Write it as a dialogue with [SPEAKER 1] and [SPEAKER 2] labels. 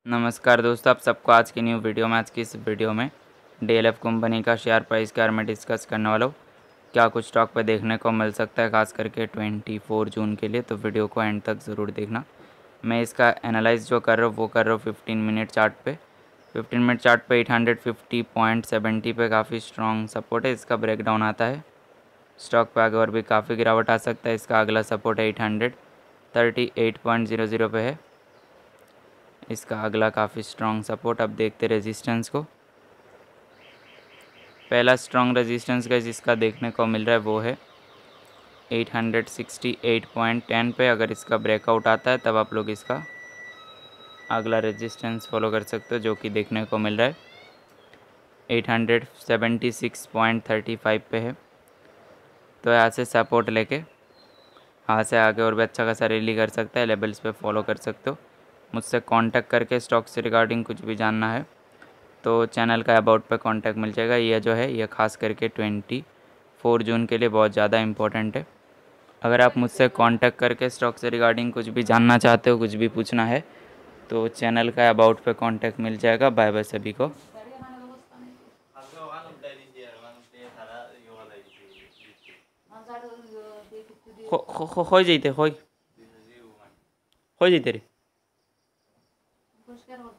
[SPEAKER 1] नमस्कार दोस्तों, आप सबको आज की न्यू वीडियो में आज की इस वीडियो में डीएलएफ कंपनी का शेयर प्राइस के बारे में डिस्कस करने वाला हूँ। क्या कुछ स्टॉक पे देखने को मिल सकता है खास करके 24 जून के लिए, तो वीडियो को एंड तक ज़रूर देखना। मैं इसका एनालाइज जो कर रहा हूँ वो कर रहा हूँ 15 मिनट चार्ट पे। 15 मिनट चार्ट पे 850.70 पे काफ़ी स्ट्रॉन्ग सपोर्ट है। इसका ब्रेकडाउन आता है, स्टॉक पे आगे और भी काफ़ी गिरावट आ सकता है। इसका अगला सपोर्ट 838.00 पे है। इसका अगला काफ़ी स्ट्रॉन्ग सपोर्ट। अब देखते रेजिस्टेंस को। पहला स्ट्रॉन्ग रेजिस्टेंस का जिसका देखने को मिल रहा है वो है 868.10 पे। अगर इसका ब्रेकआउट आता है तब आप लोग इसका अगला रेजिस्टेंस फॉलो कर सकते हो, जो कि देखने को मिल रहा है 876.35 पे है। तो यहाँ से सपोर्ट लेके यहाँ से आगे और भी अच्छा खासा रैली कर सकता है। लेवल्स पे फॉलो कर सकते हो। मुझसे कांटेक्ट करके स्टॉक से रिगार्डिंग कुछ भी जानना है तो चैनल का अबाउट पे कांटेक्ट मिल जाएगा। ये जो है ये खास करके 24 जून के लिए बहुत ज़्यादा इंपॉर्टेंट है। अगर आप मुझसे कांटेक्ट करके स्टॉक से रिगार्डिंग कुछ भी जानना चाहते हो, कुछ भी पूछना है, तो चैनल का अबाउट पे कांटेक्ट मिल जाएगा। बाय बाय सभी को। हो जाते रे।